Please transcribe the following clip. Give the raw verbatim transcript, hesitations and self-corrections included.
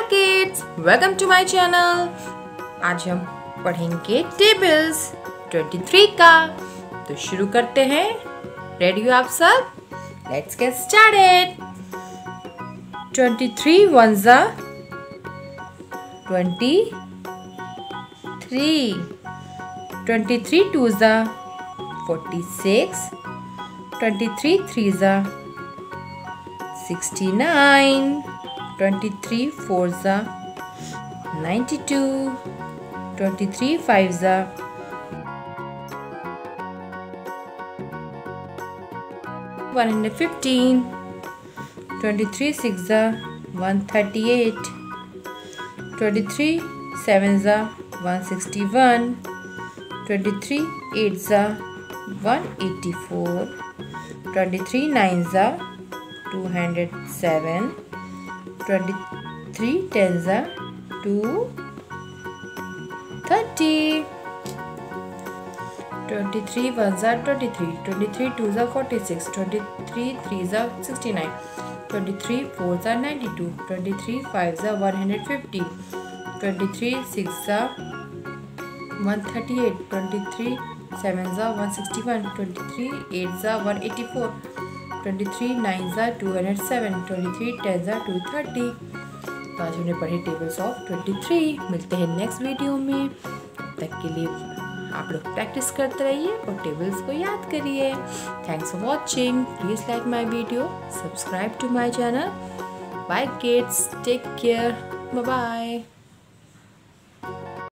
Kids, welcome to my channel. आज हम पढ़ेंगे टेबल्स तेईस का। तो शुरू करते हैं। रेडी हो आप सब? Let's get started. तेईस ones are twenty-three, twenty-three twos are forty-six, twenty-three threes are sixty-nine, twenty-three fours are ninety-two, twenty-three fives are one hundred fifteen, twenty-three sixes are one hundred thirty-eight, twenty-three sevens are one hundred sixty-one, twenty-three eights are one hundred eighty-four, twenty-three nines are two hundred seven, twenty-three tens are two hundred thirty, twenty-three ones are twenty-three, twenty-three twos are forty-six, twenty-three threes are sixty-nine, twenty-three fours are ninety-two, twenty-three fives are one hundred fifty, twenty-three sixes are one hundred thirty-eight, twenty-three sevens are one hundred sixty-one, twenty-three eights are one hundred eighty-four, twenty-three nines are two hundred seven, twenty-three tens are two hundred thirty। तो आज हमने पढ़े tables of तेईस। मिलते हैं next video में। तब तक के लिए आप लोग प्रैक्टिस करते रहिए और टेबल्स को याद करिए। Thanks for watching. Please like my video, subscribe to my channel. Bye kids, take care, bye bye.